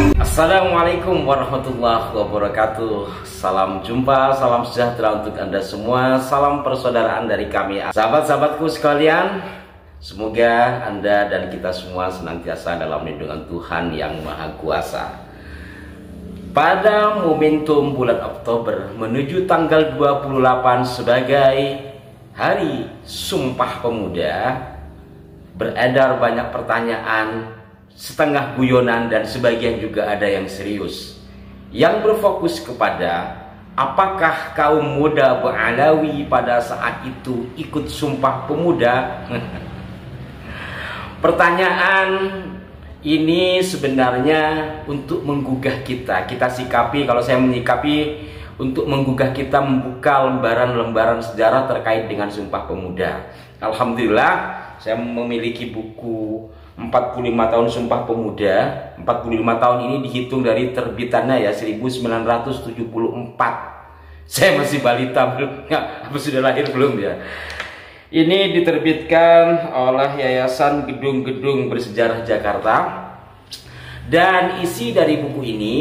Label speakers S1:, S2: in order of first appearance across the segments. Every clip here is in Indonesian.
S1: Assalamualaikum warahmatullahi wabarakatuh. Salam jumpa, salam sejahtera untuk Anda semua. Salam persaudaraan dari kami, sahabat-sahabatku sekalian. Semoga Anda dan kita semua senantiasa dalam lindungan Tuhan yang Maha Kuasa. Pada momentum bulan Oktober menuju tanggal 28 sebagai Hari Sumpah Pemuda, beredar banyak pertanyaan, setengah guyonan dan sebagian juga ada yang serius, yang berfokus kepada apakah kaum muda Ba'alawi pada saat itu ikut Sumpah Pemuda. Pertanyaan ini sebenarnya untuk menggugah kita sikapi, kalau saya menyikapi, untuk menggugah kita membuka lembaran-lembaran sejarah terkait dengan Sumpah Pemuda. Alhamdulillah saya memiliki buku 45 tahun Sumpah Pemuda. 45 tahun ini dihitung dari terbitannya ya, 1974. Saya masih balita belum, apa sudah lahir belum ya. Ini diterbitkan oleh Yayasan Gedung-Gedung Bersejarah Jakarta. Dan isi dari buku ini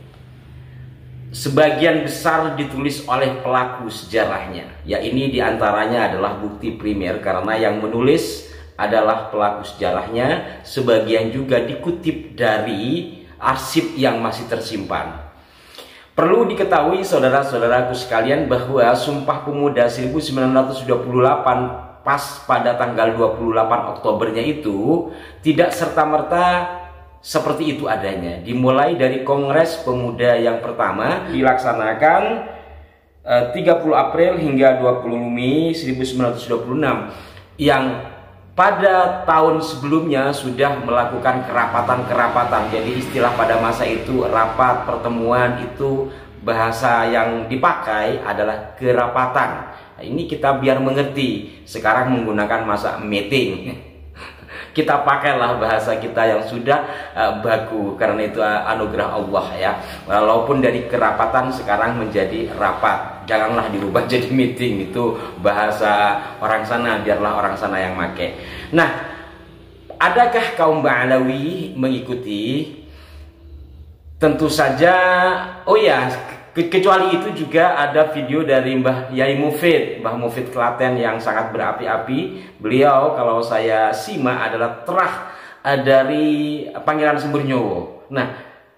S1: sebagian besar ditulis oleh pelaku sejarahnya. Ya, ini diantaranya adalah bukti primer karena yang menulis adalah pelaku sejarahnya, sebagian juga dikutip dari arsip yang masih tersimpan. Perlu diketahui saudara-saudaraku sekalian bahwa Sumpah Pemuda 1928 pas pada tanggal 28 Oktobernya itu tidak serta-merta seperti itu adanya. Dimulai dari Kongres Pemuda yang pertama dilaksanakan 30 April hingga 20 Mei 1926 yang pada tahun sebelumnya sudah melakukan kerapatan-kerapatan. Jadi istilah pada masa itu rapat, pertemuan, itu bahasa yang dipakai adalah kerapatan. Nah, ini kita biar mengerti. Sekarang menggunakan masa meeting. Kita pakailah bahasa kita yang sudah baku, karena itu anugerah Allah ya. Walaupun dari kerapatan sekarang menjadi rapat, janganlah dirubah jadi meeting, itu bahasa orang sana, biarlah orang sana yang make. Nah, adakah kaum Ba'alawi mengikuti? Tentu saja. Oh ya, kecuali itu juga ada video dari Mbah Yai Mufid, Mbah Mufid Klaten yang sangat berapi-api. Beliau kalau saya simak adalah terah dari Pangeran Semburnyowo. Nah,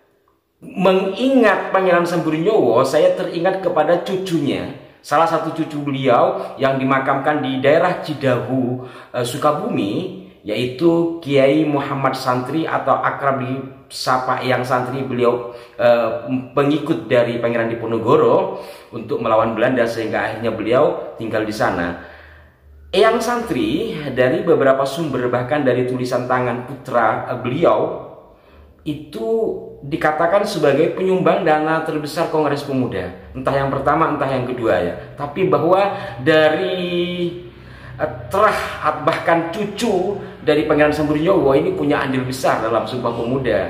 S1: mengingat Pangeran Semburnyowo, saya teringat kepada cucunya, salah satu cucu beliau yang dimakamkan di daerah Cidahu, Sukabumi, yaitu Kiai Muhammad Santri atau akrab disapa Eyang Santri. Beliau pengikut dari Pangeran Diponegoro untuk melawan Belanda sehingga akhirnya beliau tinggal di sana. Eyang Santri dari beberapa sumber, bahkan dari tulisan tangan putra beliau, itu dikatakan sebagai penyumbang dana terbesar Kongres Pemuda. Entah yang pertama, entah yang kedua ya. Tapi bahwa dari terah bahkan cucu dari Pangeran Semburnyowo ini punya andil besar dalam Sumpah Pemuda.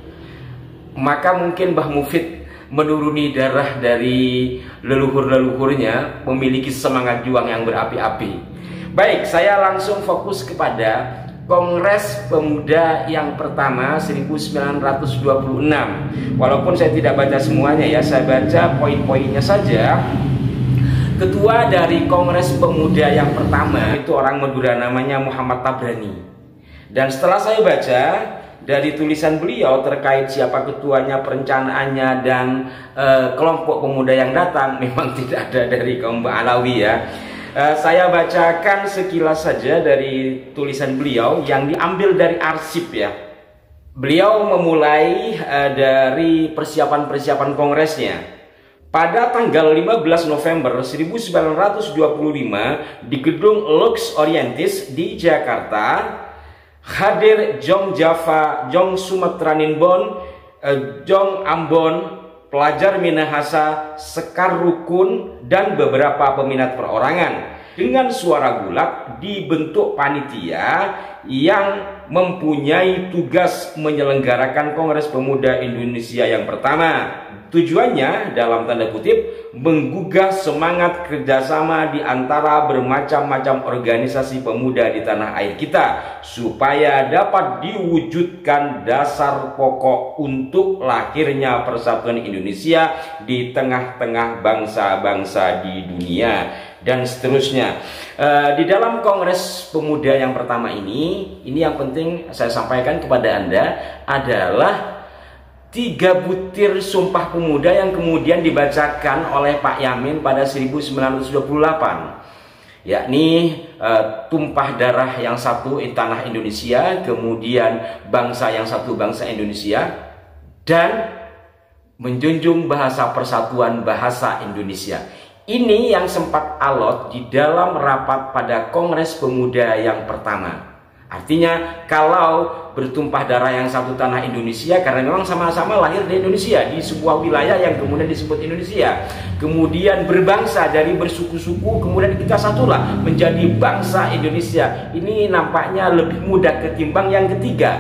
S1: Maka mungkin Mbah Mufid menuruni darah dari leluhur-leluhurnya, memiliki semangat juang yang berapi-api. Baik, saya langsung fokus kepada Kongres Pemuda yang pertama 1926. Walaupun saya tidak baca semuanya ya, saya baca poin-poinnya saja. Ketua dari Kongres Pemuda yang pertama itu orang Madura, namanya Muhammad Tabrani. Dan setelah saya baca dari tulisan beliau terkait siapa ketuanya, perencanaannya, dan kelompok pemuda yang datang, memang tidak ada dari kaum Ba'alawi ya. Saya bacakan sekilas saja dari tulisan beliau yang diambil dari arsip ya. Beliau memulai dari persiapan-persiapan kongresnya. Pada tanggal 15 November 1925 di Gedung Lux Orientis di Jakarta, hadir Jong Java, Jong Sumatraninbon, Jong Ambon, pelajar Minahasa, Sekar Rukun, dan beberapa peminat perorangan. Dengan suara gulak dibentuk panitia yang mempunyai tugas menyelenggarakan Kongres Pemuda Indonesia yang pertama. Tujuannya dalam tanda kutip menggugah semangat kerjasama di antara bermacam-macam organisasi pemuda di tanah air kita supaya dapat diwujudkan dasar pokok untuk lahirnya persatuan Indonesia di tengah-tengah bangsa-bangsa di dunia dan seterusnya. Di dalam Kongres Pemuda yang pertama ini yang penting saya sampaikan kepada Anda adalah 3 butir Sumpah Pemuda yang kemudian dibacakan oleh Pak Yamin pada 1928, yakni tumpah darah yang satu tanah Indonesia, kemudian bangsa yang satu bangsa Indonesia, dan menjunjung bahasa persatuan bahasa Indonesia. Ini yang sempat alot di dalam rapat pada Kongres Pemuda yang pertama. Artinya kalau bertumpah darah yang satu tanah Indonesia karena memang sama-sama lahir di Indonesia, di sebuah wilayah yang kemudian disebut Indonesia, kemudian berbangsa dari bersuku-suku, kemudian kita satulah menjadi bangsa Indonesia. Ini nampaknya lebih mudah ketimbang yang ketiga,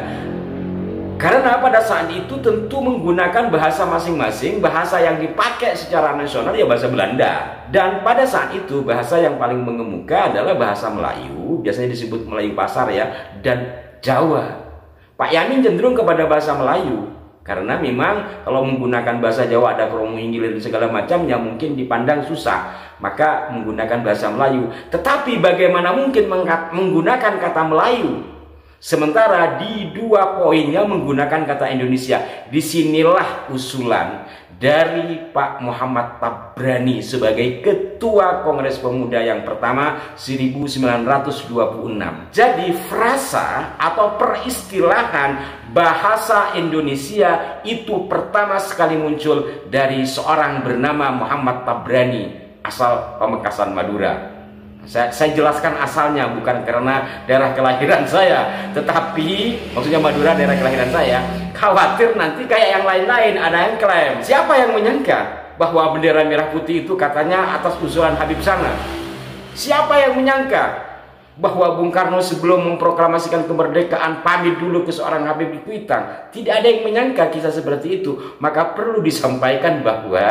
S1: karena pada saat itu tentu menggunakan bahasa masing-masing. Bahasa yang dipakai secara nasional ya bahasa Belanda, dan pada saat itu bahasa yang paling mengemuka adalah bahasa Melayu, biasanya disebut Melayu pasar ya, dan Jawa. Pak Yamin cenderung kepada bahasa Melayu karena memang kalau menggunakan bahasa Jawa ada kromo inggil dan segala macamnya mungkin dipandang susah, maka menggunakan bahasa Melayu. Tetapi bagaimana mungkin menggunakan kata Melayu sementara di 2 poinnya menggunakan kata Indonesia? Disinilah usulan dari Pak Muhammad Tabrani sebagai Ketua Kongres Pemuda yang pertama 1926. Jadi frasa atau peristilahan bahasa Indonesia itu pertama sekali muncul dari seorang bernama Muhammad Tabrani, asal Pamekasan, Madura. Saya jelaskan asalnya bukan karena daerah kelahiran saya, tetapi maksudnya Madura daerah kelahiran saya. Khawatir nanti kayak yang lain-lain ada yang klaim. Siapa yang menyangka bahwa bendera merah putih itu katanya atas usulan Habib Sana? Siapa yang menyangka bahwa Bung Karno sebelum memproklamasikan kemerdekaan pamit dulu ke seorang Habib di Kuitang? Tidak ada yang menyangka kisah seperti itu. Maka perlu disampaikan bahwa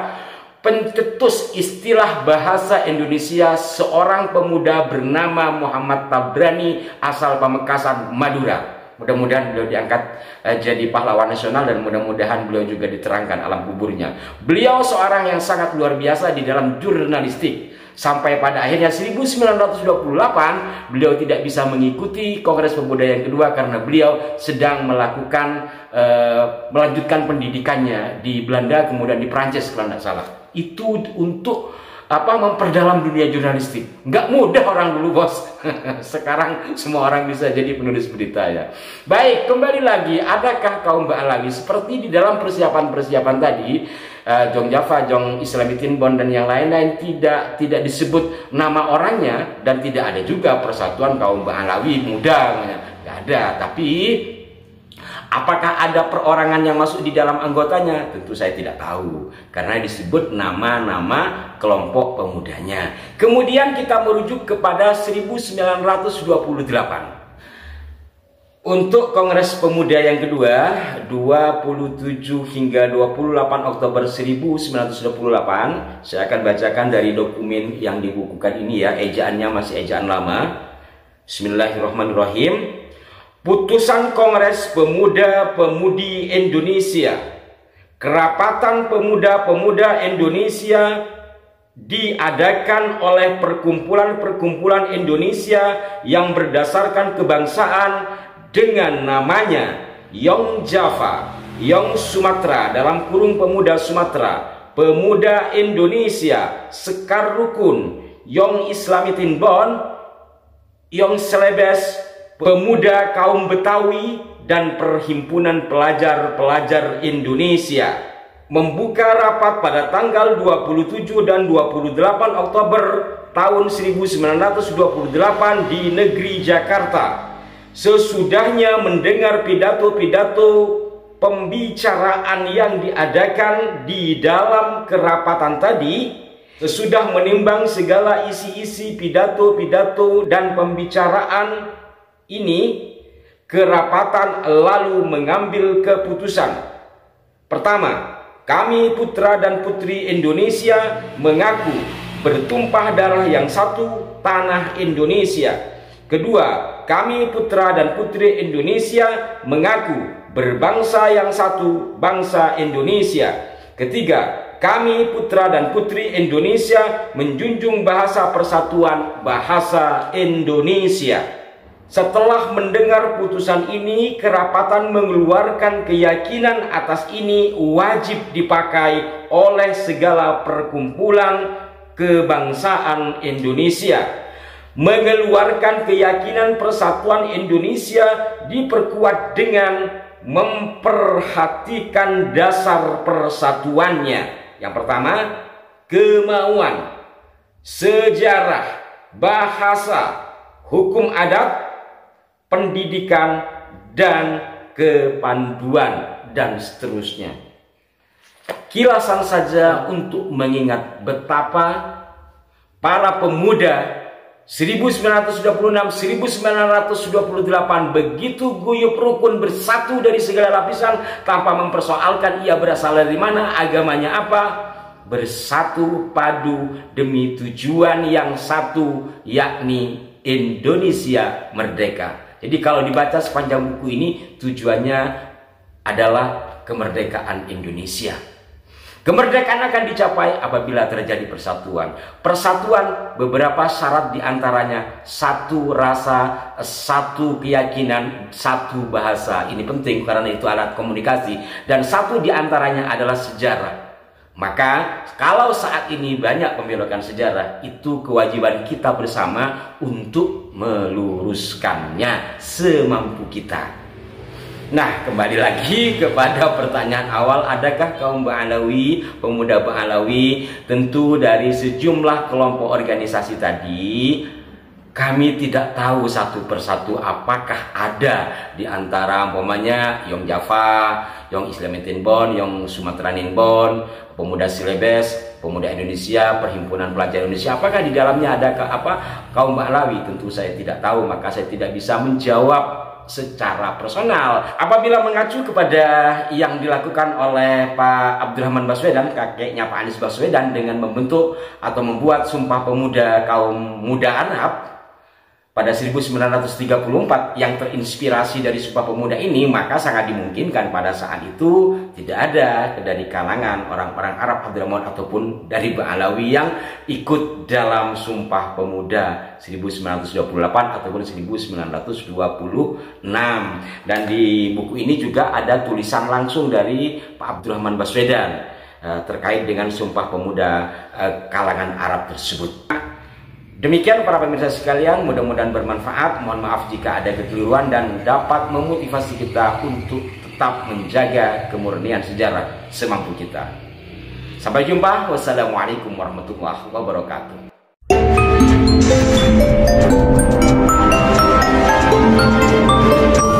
S1: pencetus istilah bahasa Indonesia seorang pemuda bernama Muhammad Tabrani asal Pamekasan, Madura. Mudah-mudahan beliau diangkat jadi pahlawan nasional dan mudah-mudahan beliau juga diterangkan alam kuburnya. Beliau seorang yang sangat luar biasa di dalam jurnalistik. Sampai pada akhirnya 1928 beliau tidak bisa mengikuti Kongres Pemuda yang kedua karena beliau sedang melanjutkan pendidikannya di Belanda kemudian di Prancis kalau tidak salah. Itu untuk memperdalam dunia jurnalistik. Nggak mudah orang dulu, bos. Sekarang semua orang bisa jadi penulis berita ya. Baik, kembali lagi. Adakah kaum Ba'alawi seperti di dalam persiapan tadi, Jong Java, Jong Islamitin Bond dan yang lain-lain tidak disebut nama orangnya, dan tidak ada juga persatuan kaum Ba'alawi muda, nggak ada. Tapi apakah ada perorangan yang masuk di dalam anggotanya? Tentu saya tidak tahu, karena disebut nama-nama kelompok pemudanya. Kemudian kita merujuk kepada 1928. Untuk Kongres Pemuda yang kedua, 27 hingga 28 Oktober 1928, saya akan bacakan dari dokumen yang dibukukan ini ya, ejaannya masih ejaan lama. Bismillahirrahmanirrahim. Putusan Kongres Pemuda-Pemudi Indonesia. Kerapatan Pemuda-Pemuda Indonesia diadakan oleh perkumpulan-perkumpulan Indonesia yang berdasarkan kebangsaan dengan namanya Yong Java, Yong Sumatera dalam kurung Pemuda Sumatera, Pemuda Indonesia, Sekar Rukun, Yong Islamitin Bond, Yong Selebes, Pemuda Kaum Betawi, dan Perhimpunan Pelajar-Pelajar Indonesia. Membuka rapat pada tanggal 27 dan 28 Oktober tahun 1928 di negeri Jakarta. Sesudahnya mendengar pidato-pidato pembicaraan yang diadakan di dalam kerapatan tadi, sesudah menimbang segala isi-isi pidato-pidato dan pembicaraan ini, Kerapatan lalu mengambil keputusan. Pertama, kami putra dan putri Indonesia mengaku bertumpah darah yang satu, tanah Indonesia. Kedua, kami putra dan putri Indonesia mengaku berbangsa yang satu, bangsa Indonesia. Ketiga, kami putra dan putri Indonesia menjunjung bahasa persatuan, bahasa Indonesia. Setelah mendengar putusan ini, kerapatan mengeluarkan keyakinan atas ini wajib dipakai oleh segala perkumpulan kebangsaan Indonesia. Mengeluarkan keyakinan persatuan Indonesia diperkuat dengan memperhatikan dasar persatuannya. Yang pertama, kemauan, sejarah, bahasa, hukum adat, pendidikan, dan kepanduan, dan seterusnya. Kilasan saja untuk mengingat betapa para pemuda 1926-1928 begitu guyup rukun bersatu dari segala lapisan tanpa mempersoalkan ia berasal dari mana, agamanya apa, bersatu padu demi tujuan yang satu, yakni Indonesia merdeka. Jadi kalau dibaca sepanjang buku ini, tujuannya adalah kemerdekaan Indonesia. Kemerdekaan akan dicapai apabila terjadi persatuan. Persatuan beberapa syarat diantaranya satu rasa, satu keyakinan, satu bahasa. Ini penting karena itu alat komunikasi. Dan satu diantaranya adalah sejarah. Maka kalau saat ini banyak pembelokan sejarah, itu kewajiban kita bersama untuk meluruskannya semampu kita. Nah, kembali lagi kepada pertanyaan awal, adakah kaum Ba'alawi, pemuda Ba'alawi? Tentu dari sejumlah kelompok organisasi tadi, kami tidak tahu satu persatu apakah ada di antara umpamanya Yong Java, Yong Islamitin Bon, Yong Sumatranin Bon, Pemuda Silebes, Pemuda Indonesia, Perhimpunan Pelajar Indonesia. Apakah di dalamnya ada kaum Ba'alawi? Tentu saya tidak tahu, maka saya tidak bisa menjawab secara personal. Apabila mengacu kepada yang dilakukan oleh Pak Abdurrahman Baswedan, kakeknya Pak Anies Baswedan, dengan membentuk atau membuat Sumpah Pemuda Kaum Muda Arab pada 1934 yang terinspirasi dari Sumpah Pemuda ini, maka sangat dimungkinkan pada saat itu tidak ada dari kalangan orang-orang Arab Hadramaut ataupun dari Ba'alawi yang ikut dalam Sumpah Pemuda 1928 ataupun 1926. Dan di buku ini juga ada tulisan langsung dari Pak Abdurrahman Baswedan terkait dengan Sumpah Pemuda kalangan Arab tersebut. Demikian para pemirsa sekalian, mudah-mudahan bermanfaat. Mohon maaf jika ada kekeliruan dan dapat memotivasi kita untuk tetap menjaga kemurnian sejarah semampu kita. Sampai jumpa. Wassalamualaikum warahmatullahi wabarakatuh.